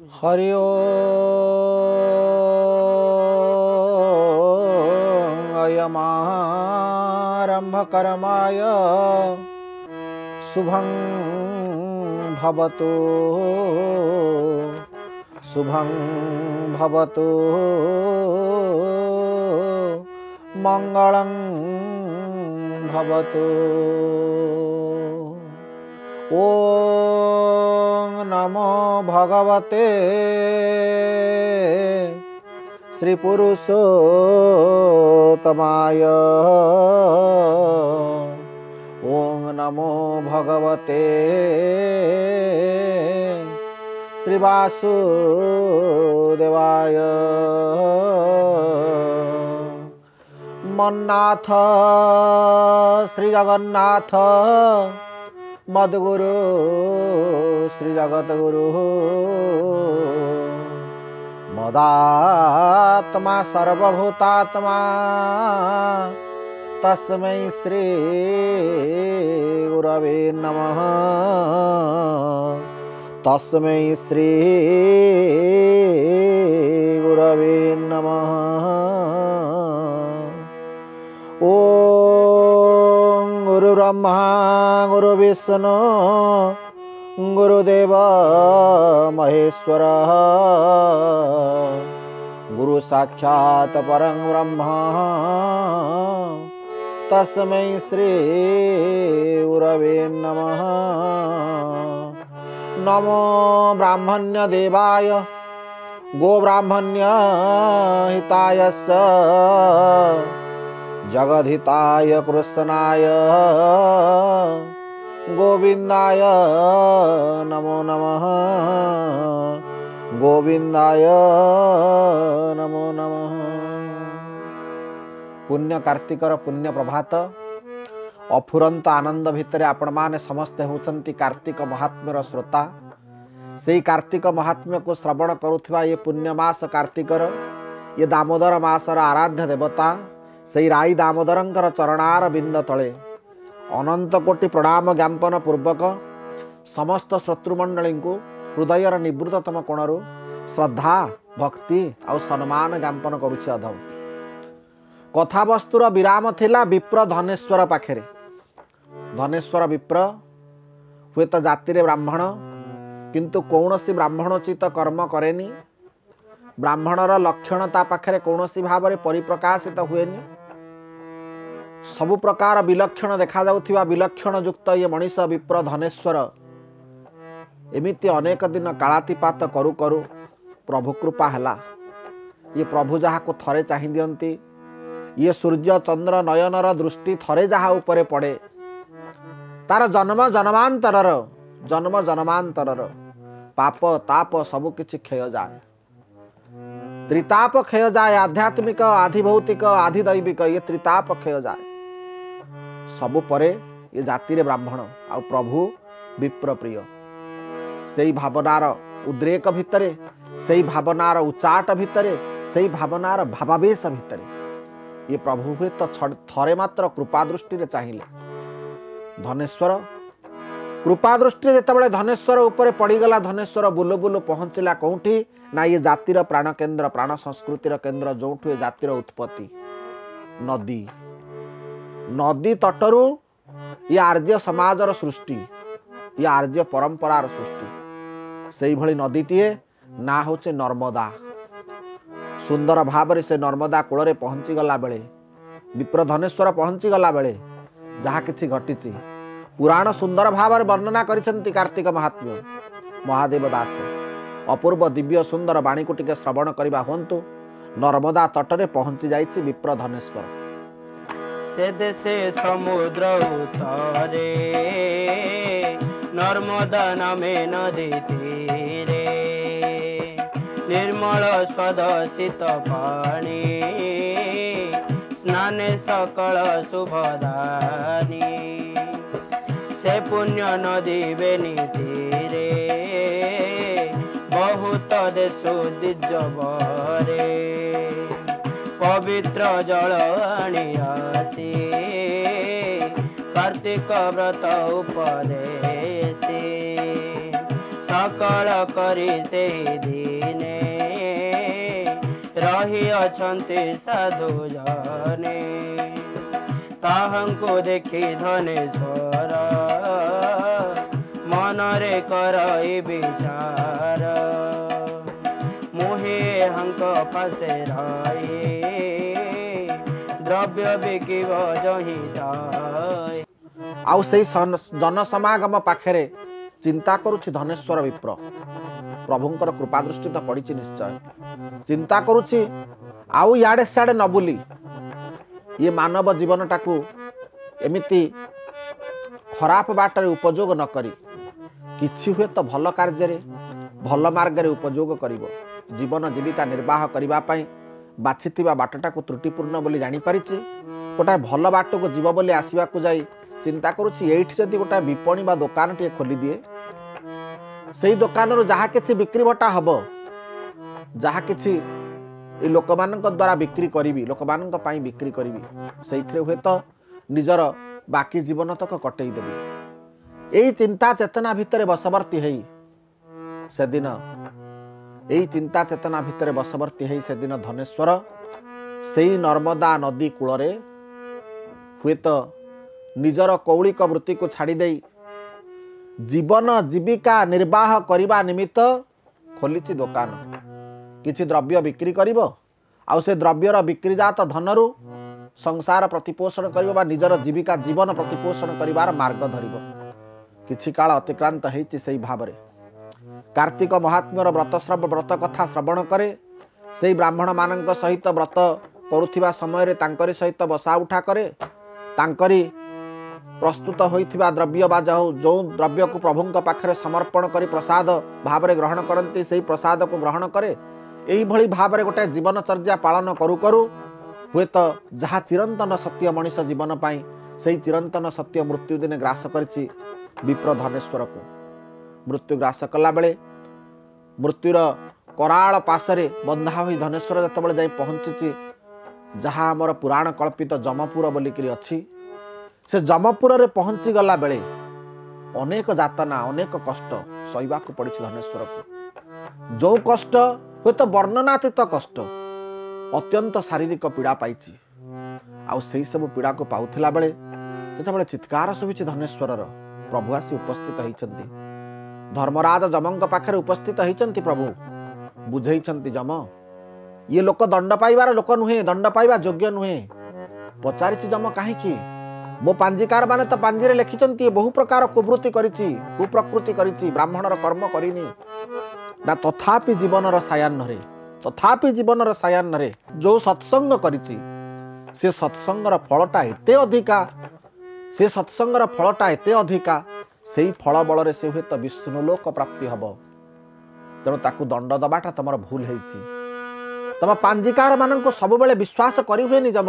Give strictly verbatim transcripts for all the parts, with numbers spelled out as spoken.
हरि ओम अयमारंभ कर्माय शुभं भवतु शुभं भवतु मंगलं भवतु। ओम नमो भगवते श्री पुरुषोत्तमाय। ओम नमो भगवते श्री वासुदेवाय। मन्नाथ श्री जगन्नाथ मद्गुरु श्री जगतगुरु मदात्मा सर्वभूतात्मा तस्मै श्री गुरवे नमः तस्मै श्री गुरवे नमः। ओम गुरु ब्रह्मा गुरु विष्णु गुरुदेव महेश्वर गुरु साक्षात् परं ब्रह्म तस्मै श्री गुरवे नमः। नमो ब्राह्मण्य देवाय गो ब्राह्मण्य हिताय जगद्हिताय कृष्णाय गोविंदाय नमो नमः गोविंदाय नमो नमः। पुण्य कार्तिकर पुण्य प्रभात अफुरंत आनंद भितर आपण माने समस्ते होचंती कार्तिक महात्म्यर श्रोता। सेई कार्तिक महात्म्य को श्रवण करुथवा ये पुण्य मास कार्तिकर ये दामोदर मासर आराध्य देवता सेई राई दामोदरंकर चरणार बिंद तले अनंत कोटि प्रणाम ज्ञापन पूर्वक समस्त शत्रुमंडली को हृदयर निवृत्ततम कोणरू श्रद्धा भक्ति और सम्मान ज्ञापन करुछि। अधम कथावस्तुर विराम थिला विप्र धनेश्वर पाखरे। धनेश्वर विप्र हुए तो जाति ब्राह्मण किंतु कौनसी ब्राह्मणोचित कर्म करेनी। ब्राह्मणर लक्षण ता पाखरे कौनसी भाव में परिप्रकाशित हुएनी। सबु प्रकार विलक्षण देखा जाउथिबा विलक्षण युक्त ये मनीष विप्र धनेश्वर एमिति अनेक दिन कालातिपात करू करू प्रभु कृपा हैला। ये प्रभु जहा को थरे चाहि दियंती ये सूर्य चंद्र नयनर दृष्टि थरे जहा उपरे पड़े तार जन्म जन्मांतरर जन्म जन्मांतरर पाप ताप सबु किछि क्षय जाए। त्रिताप क्षय जाए आध्यात्मिक आधिभौतिक आधिदैविक ये त्रिताप क्षय जाए। सबु परे ये जाति रे ब्राह्मण आ प्रभु विप्र प्रिय सेई भावनार उद्रेक भितरे सेई भावनार उचाट भितरे सेई भावनार भावावेश भितरे ये प्रभु हुए तो थरे मात्र कृपा दृष्टि रे चाहिए। धनेश्वर कृपा दृष्टि जेतेबेले धनेश्वर उपरे पड़ीगला धनेश्वर बुलु बुलु पहुँचला कौटी ना ये जातिर प्राण केन्द्र प्राण संस्कृतिर केन्द्र जोठु ये जातिर उत्पत्ति नदी नदी तटरू ये आर्य समाजर सृष्टि ये आर्य परंपरार सृष्टि से भली नदीटीए ना होचे नर्मदा। सुंदर भाव से नर्मदा कूल पहुँची गला बेले विप्र धनेश्वर पहुँची गला बेले जहा किछि घटिछि पुराण सुंदर भाव में वर्णना करिसेंती कार्तिक महात्म्य महादेव दास अपूर्व दिव्य सुंदर बाणी को टिके श्रवण करबा होंतु। नर्मदा तटरे पहुँची जाइछि विप्र धनेश्वर। से देशे समुद्र उतरे नर्मदा नामे नदी तीरे निर्मल स्वद शीत पाणी स्नाने सकल शुभदानी से पुण्य नदी बेनी तीरे बहुत देशु दिजबरे पवित्र जल आनी आसी कार्तिक व्रत उपदेशी सकल करी से दिने रही अछंती साधु जने ताहंको देखी धनेश्वर मनरे करई विचार मुहे हंक पासे रही द्रव्य बिकिब जही जाय। आउ से जनसमागम पाखे चिंता करुछि धनेश्वर विप्र प्रभुंकर कृपा दृष्टि तो पड़ी निश्चय चिंता करुछि आउ याडे सियाडे न बुली ये मानव जीवन टाकू एमिति खराब बाटर उपयोग न करी किछि हुए तो भल कार्य भल मार्ग रे उपयोग करिवो जीवन जीविका निर्वाह करबा पई बाछिथिबा बाटटा को त्रुटिपूर्ण बोली जानि परिछि गोटा भल बाट को जीव बोली आसीबा को जाई चिंता करुछि एठी जदि गोटा विपणी बा दुकान टे खोली दिए सेही दुकान रो जहा किछि बिक्री बटा हबो जहा किछि ए लोक मानक द्वारा बिक्री करी लोक मानक पाई बिक्री करी से हुए तो निजर बाकी जीवन तक कटई देवी यही चिंता चेतना भितर बसवर्ती है से दिन यही चिंता चेतना भितर बसवर्ती है से दिन धनेश्वर से नर्मदा नदी कूल हुए तो निजर कौलिक वृत्ति को छाड़ी दे जीवन जीविका निर्वाह करने निमित्त खोली दुकान किछि द्रव्य बिक्री करिवो आउ से द्रव्यर बिक्रीजात धनरु संसार प्रतिपोषण करिवो बा निजर जीविका जीवन प्रतिपोषण करिवार मार्ग धरिवो किछि काल अतिक्रांत हेछि सेही भाबरे कार्तिक महात्म्यर व्रत श्रव व्रत कथा श्रवण करे सेही ब्राह्मण मानक सहित व्रत करुथिबा समय रे तांकरी सहित बसा उठा करे तांकरी प्रस्तुत होइथिबा द्रव्य बा जो द्रव्य को प्रभुंक पाखरे समर्पण करी प्रसाद भावरे ग्रहण करंती सेही प्रसाद को ग्रहण करे यही भली भाव में गोटे जीवनचर्या पालन करू करू हुए तो जहाँ चिरंतन सत्य मनीष जीवन पाई से चिरंतन सत्य मृत्यु दिने ग्रास करिछि विप्र धनेश्वर को मृत्यु ग्रास कला बेले मृत्युर कराल पाशरे बंधा हुई धनेश्वर जतबेले जाई पहुंची जहाँ आमर पुराण कल्पित जमपुर बोलिकी अच्छी से जमपुर रे पहुंची गला बेले अनेक जातना अनेक कष्ट सहिबा को पड़ी धनेश्वर को जो कष्ट हुए तो वर्णनातीत कष्ट अत्यंत शारीरिक पीड़ा पाई आउ से सब पीड़ा को पाउथिला बेले तेतबेले चित्कार सुबिछि धनेश्वर प्रभु आसी उपस्थित होइछन्ति धर्मराज जमंक पाखरे उपस्थित होइछन्ति प्रभु बुझेइछन्ति जम ये लोक दंड पाइबार लोक नुहे दंड पाइबा योग्य नुहे पचारिछि जम काहेकि मो पांजिकार माने तो पांजिरे लिखिछन्ति बहु प्रकार कुवृत्ति करिछि कुप्रकृति करिछि ब्राह्मणर कर्म करिनी ना तथापि जीवनर सायान्नरे तथापि जीवनर सायान्नरे जो सत्संग करिछि से सत्संगर फलटा एते अधिका से सत्संगर फलटा एते अधिका सेही फल बल से हुए तो विष्णुलोक प्राप्ति हब तेणु ताकू दंड दबाटा तुम भूल होइछि तुम पांजिकार मानक सब बेले विश्वास करि हुएनि जम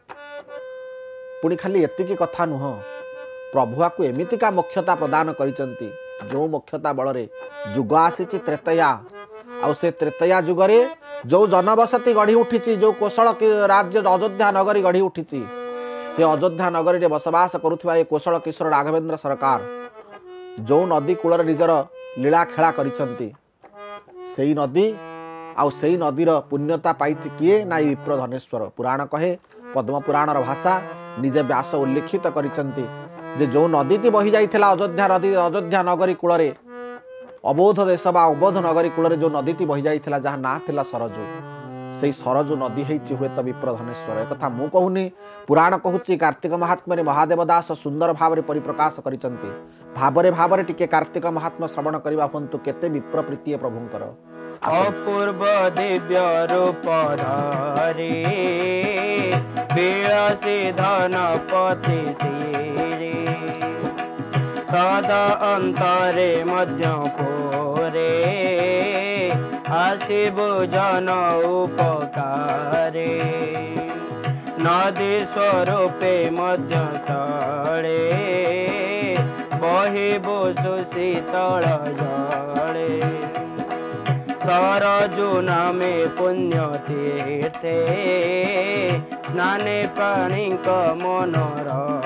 पुणी खाली एतिकी कथा नुह प्रभु आपको एमितिका मोक्षता प्रदान करिसंती जो मोक्षता बल रे जुग आसीची त्रेतया आउ से त्रेतया जुगरे जो जनबसती गढ़ी उठी जो कोशल राज्य अयोध्या नगरी गढ़ी उठी से अयोध्या नगरी रे बसवास करुथिबा ये कोशल किशोर राघवेंद्र सरकार जो नदी कूल निजर लीला खेला करिसंती सेही नदी आउ सेही नदीर पुण्यता पाइछि किए ना विप्र धनेश्वर पुराण कहे पद्म पुराणर भाषा निजे व्यास उल्लेखित करिसंती जे जो नदीटी बही जाइथिला अयोध्या नदी अयोध्या नगरी कूल अबोध देश बा अबोध नगरी कूल जो नदीटी बही जाइथिला जहाँ ना थिला सरजू से सरजू नदी हेछि हुए तो विप्र धनेश्वर एक कथा मु कहूनी पुराण कहूची कार्तिक महात्म्य महादेव दास सुंदर भाव में परिप्रकाश करिसंती भावरे भावरे टिके कार्तिक महात्म्य श्रवण करबा हंतु केते विप्र प्रीति प्रभुंकर अपूर्व दिव्य रूप धारी बिलासी धनपति श्री तद अंतरे मध्य पोरे आशिबु जन उपकारे नदी स्वरूपे मध्य स्थले बहिबु सुशीतल जले सरजु नामे पुण्य तीर्थे स्नाने प्राणिक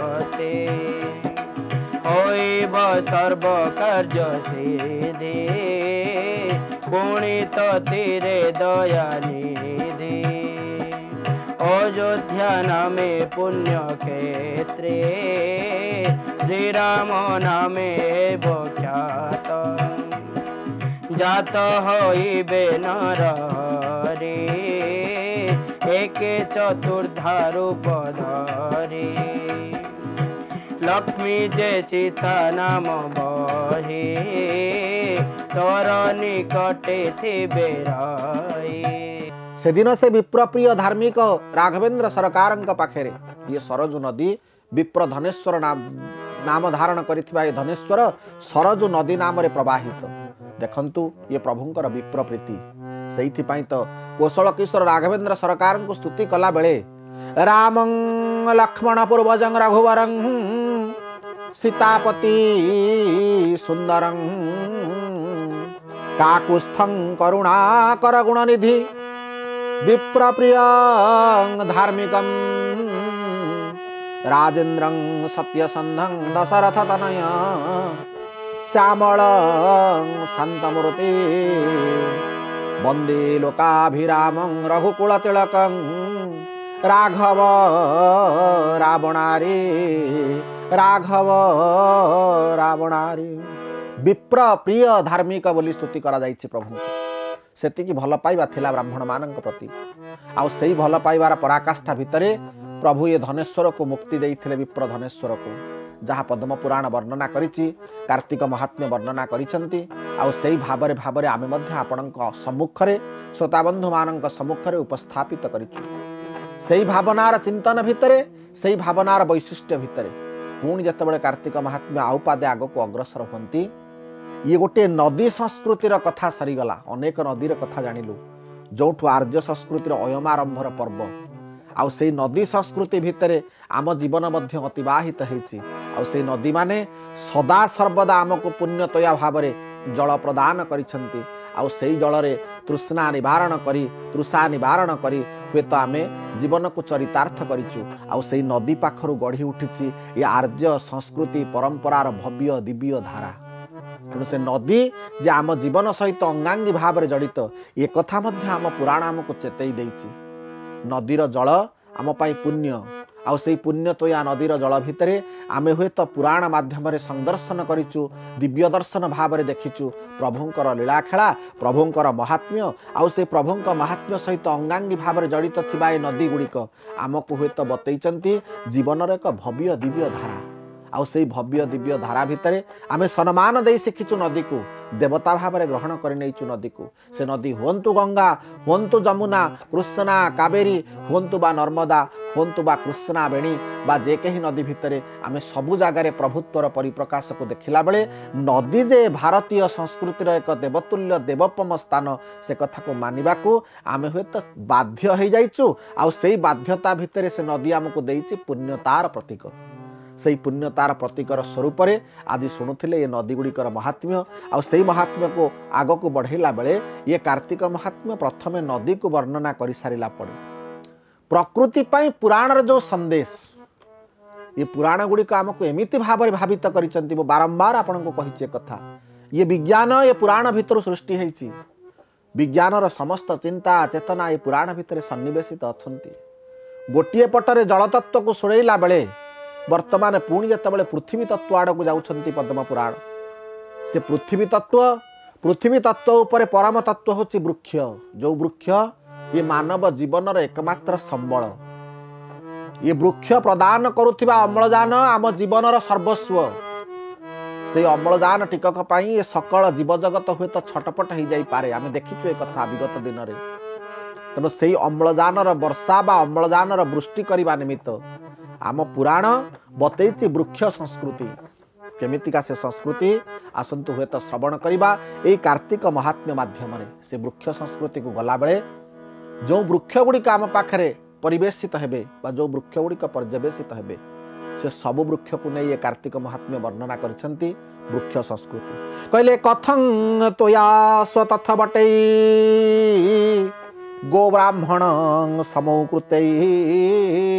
मनोरथे होइब सर्व कार्य सिद्धि पुणित तीरे दयानिधि अयोध्या नामे पुण्य क्षेत्रे श्रीराम नामे ख्यात जात होइबे नर हरि एके चतुर्धा रूप धरि लक्ष्मी जे सीता नाम बही तोर निकटे थिबे रही। से दिन से विप्रप्रिय धार्मिक राघवेंद्र सरकार पाखे ये सरजू नदी विप्र धनेश्वर नाम नाम धारण करिथिबा ये धनेश्वर सरजू नदी नाम रे प्रवाहित देखंतु ये प्रभुंकर विप्र प्रीति सेइथिपाई तो कोशल किशोर राघवेंद्र सरकार को स्तुति कला बेले रामं लक्ष्मण पूर्वजं रघुवरं सीतापति सुंदरं काकुस्थं करुणाकर गुणनिधि विप्रप्रियं धार्मिकं राजेन्द्रं सत्यसन्धं दशरथ तनय श्यामलं शान्तमूर्ति वन्दे लोकाभिरामं रघुकुलतिलकं राघव रावणारी राघव रावणारी विप्र प्रिय धार्मिक बोली स्तुति करा जाइछि प्रभु सेतिकी भल पाइबा थिला ब्राह्मण मानक प्रति आउ सेही भल पाइबार पराकाष्ठा भितरे प्रभु ये धनेश्वर को मुक्ति देइथिले विप्र धनेश्वर को जहाँ पद्म पुराण वर्णना करिछि कार्तिक महात्म्य वर्णना करिसंती आउ सेही भाबरे भाबरे आमे मध्य आपणक सम्मुखरे श्रोताबंधु मानक सम्मुखरे उपस्थापित करिछु सेही भावनार चिंतन भितरे सेही भावनार वैशिष्ट्य भितरे पुणी जेतेबेले कार्तिक महात्म्य आउ पादे आग को अग्रसर होती ये गोटे नदी संस्कृतिर कथा सरीगला अनेक नदीर कथा जानिलु जोठु आर्य संस्कृतिर अयमारंभर पर्व आउ से नदी संस्कृति भितरे आम जीवन मध्य अतिवाहित होइछि आउ से नदी माने सदा सर्वदा आमको पुण्यतया भावरे जल प्रदान करिसंती आउ से जल रे तृष्णा निवारण करी तृषा निवारण करी हुए तो आमे जीवन को चरितार्थ करिछु आउ से नदी पाखरु गढ़ी उठिछि ये आर्य संस्कृति परंपरार भव्य दिव्य धारा तेणु से नदी जे आम जीवन सहित अंगांगी भाव में जड़ित ये कथा मध्य आम पुराण आमको चेतई देइछि नदीर जल आम पाई पुण्य आउ से पुण्य तो या नदीर जल भितरे आमे हुए तो पुराण माध्यम संदर्शन करिछु दिव्य दर्शन भाव में देखिछु प्रभुंकर लीला खेला प्रभुंकर महात्म्य आउ से प्रभुंक महात्म्य सहित अंगांगी भाव में जड़ित थिबा ए नदी गुड़िक आमको हुए तो बतैचंती जीवन एक भव्य दिव्य धारा आउ से भव्य दिव्य धारा भितरे आमे सम्मान दे शिखिचु नदी को देवता भाव में ग्रहण कर नहींचु नदी को से नदी हुंतु गंगा हुंतु जमुना कृष्णा कावेरी हुंतु बा नर्मदा हुंतु बा कृष्णा बेणी बा जे कहीं नदी भितरे आमे सबु जगार प्रभुत्वर परिप्रकाश को देखिला बेले नदी जे भारतीय संस्कृतिर एक देवतुल्य देवोपम स्थान से कथा को मानिबा को आमे हुए तो बाध्य हो जाइचु आउ सेही बाध्यता भितरे से नदी आमको देइछि पुण्यतार प्रतीक से पुण्यतार प्रतीकर स्वरूप आज शुणुले ये नदी गुड़िकर महात्म्य आउ से महात्म्य को आग को बढ़ेला बेले ये कार्तिक महात्म्य प्रथमे नदी को वर्णना कर सारा पड़े प्रकृति पाई पुराणर जो संदेश ये पुराण गुड़िक आमको एमिति भाव में भावित करिसंती मो बारंबार आपन को कहिचे कथा ये विज्ञान ये पुराण भितर सृष्टि होइछि विज्ञानर समस्त चिंता चेतना ये पुराण भितर सन्निवेशित अछंती गोटिए पटरे जलतत्व को सुरैला बेले वर्तमान पुणी जिते पृथ्वी तत्व आड़ को जाउछंती पद्म पुराण से पृथ्वी तत्व पृथ्वी तत्व उपर परम तत्व होची वृक्ष जो वृक्ष ये मानव जीवन एकमात्र संबल ये वृक्ष प्रदान करुथिबा अम्लजान आम जीवन सर्वस्व से अम्लजान टिकक पाई ये सकल जीवजगत हुए तो छटपट हो जाई पारे आमे देखिछु ए कथा विगत दिन रे तेणु से अम्लजानर वर्षा बा अम्लजानर वृष्टि करने निमित्त आम पुराण बतैछि वृक्ष संस्कृति केमितिका से संस्कृति आसंतु हुए तो श्रवण करवा यही कार्तिक महात्म्य माध्यम से वृक्ष संस्कृति को गला बेले जो वृक्ष गुड़िक आम पाखे परिवेशित हेबे बा जो वृक्ष गुड़िक पर्यवेसित हेबे से सब वृक्ष को नहीं ये कार्तिक महात्म्य वर्णना करिसंती वृक्ष संस्कृति कहले कथं तोया स्वतथ बटै गो ब्राह्मण समौकृतै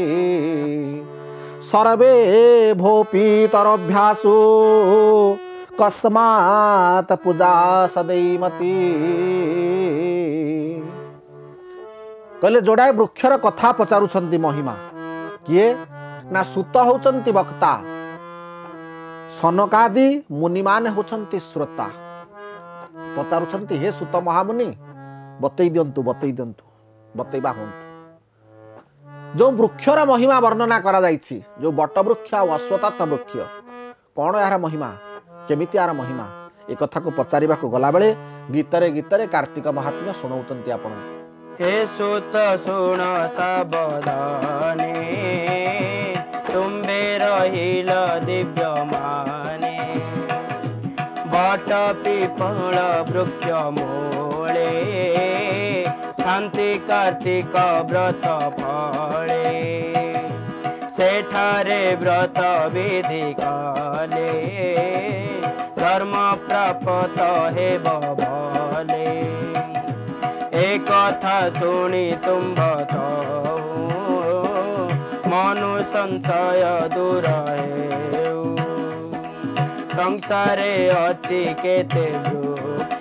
सर्वे भोपीतरभ्यासु कस्मात् पूजा सदैमती कहले जोड़ाए वृक्षर कथा पचारुछंती महिमा किए ना सुत होचंती वक्ता सनकादि मुनि माने होचंती श्रोता पचारुछंती हे सुत महामुनि बतई दियंतु बतई दियंतु बतईबा होंतु जो वृक्षर महिमा वर्णना करा जाइछि जो बट वृक्ष और अश्वत्थ वृक्ष कौन यार महिमा केमिति यार महिमा एक कथा को पचारिबा को गला बेले गीतरे गीतरे कार्तिक महात्म्य सुनाउचंती आपण हे सुत सुन सावधाने तुम्बे रहिल दिव्य माने बट पिपल वृक्ष मूले शांति कार्तिक व्रत फले सेठारे व्रत विधि काले धर्म प्राप्त हे भले एक कथा सुनी तुम मनु संशय दूर हेउ संसारे अच्छी केते वृक्ष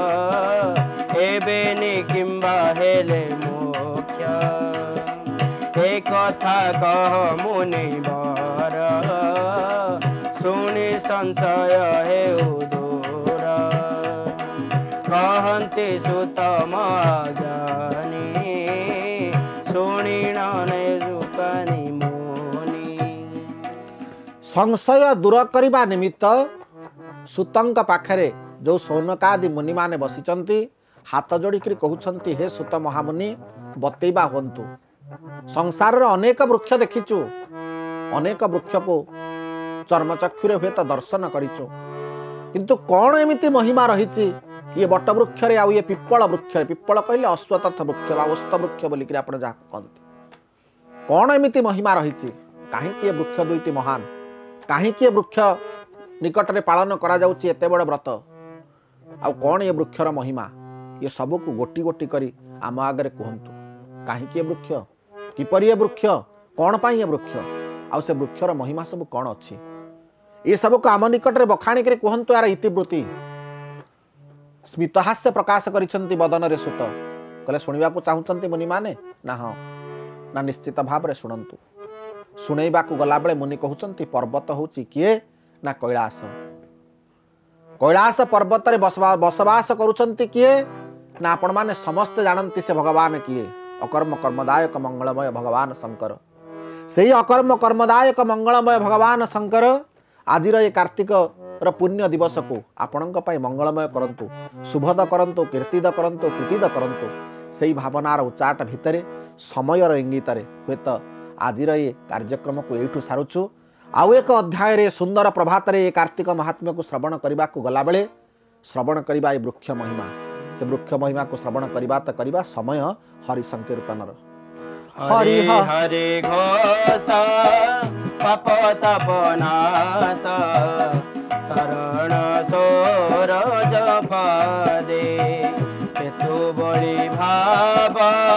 एबेनी किंबा हेले मोक्ष एक कथा कह मुनि बर सुनी संशय हेउ दूर कहन्ति सुत महाज्ञानी शुणिण जुकानी मुनि संशय दूर करने निमित्त सुतंक पाखरे जो सौनकादि मुनि माने बसिचंती हाथ जोड़िकी कहउछंती हे सुत महामुनि बतईबा होंतु संसार रे अनेक वृक्ष देखिचु अनेक वृक्ष को चर्मचक्षुरे हुए तो दर्शन करिचु किंतु कौन एमिति महिमा रही ये बट वृक्ष रे आउ ये पिप्पल वृक्ष पिप्पल कहले अश्वत्थ वृक्ष बा ओस्त वृक्ष बोली कि आपण जा कहंती कौन एमिति महिमा रही कहीं ये वृक्ष दुईटी महान कहीं ये वृक्ष निकट रे पालन करा जाउची एते बड़ व्रत आउ कौन ये वृक्षर महिमा ये सब को गोटी गोटी करी आम आगे कहतु कहीं ये वृक्ष किपर ये वृक्ष कौन पाई ये वृक्ष आउ से वृक्षर महिमा सब कौन अच्छी ये सब को आम निकट में बखाणी कर कहतु यार इतिवृत्ति स्मितहास्य प्रकाश करिसेंती बदन रे सुत कहले शुणा चाहूँगी मुनि माने ना हाँ ना निश्चित भाव में शुणु शुणा गला बेले मुनि कहते पर्वत हूँ किए ना कैलास कैलास पर्वत रे बसवास करुछंती किए ना आपण माने समस्त जानती से भगवान किए अकर्म कर्मदायक मंगलमय भगवान शंकर से ही अकर्म कर्मदायक मंगलमय भगवान शंकर आज ये कार्तिक र पुण्य दिवस को आपण मंगलमय करंतु शुभद करंतु कीर्तिद करंतु प्रीतिद करंतु से ही भावनार उच्चाट भितर समयर इंगित हुए तो आज ये कार्यक्रम को यू सारुचु आउ एक अध्याय रे सुंदर प्रभात रे ये कार्तिक महात्म्य को श्रवण करने को गला बेले श्रवण करवा ये वृक्ष महिमा से वृक्ष महिमा को श्रवण करवा तो करवा समय हरि संकीर्तन हरि हरि घोष पाप तपनाश शरण सोर जपदे हेतु बड़ी भाव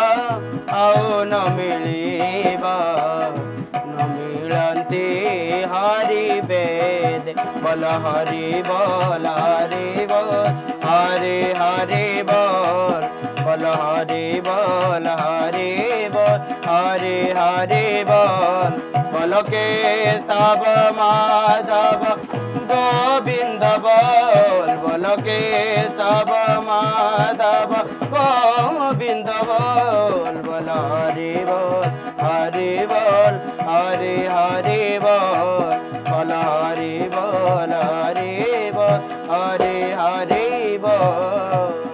आउ न मिलिबा न मिलंती हरि वेद बोल हरि बोल हरि बोल हरि हरि बोल बोल हरि बोल हरि बोल हरि हरि बोल बोल के सब माधव गोविंद बोल बोल के सब माधव गोविंद बोल बोल हरि बोल हरि बोल हरि हरि बोल बोल हरि बोल हरि बोल हरि हरि बोल।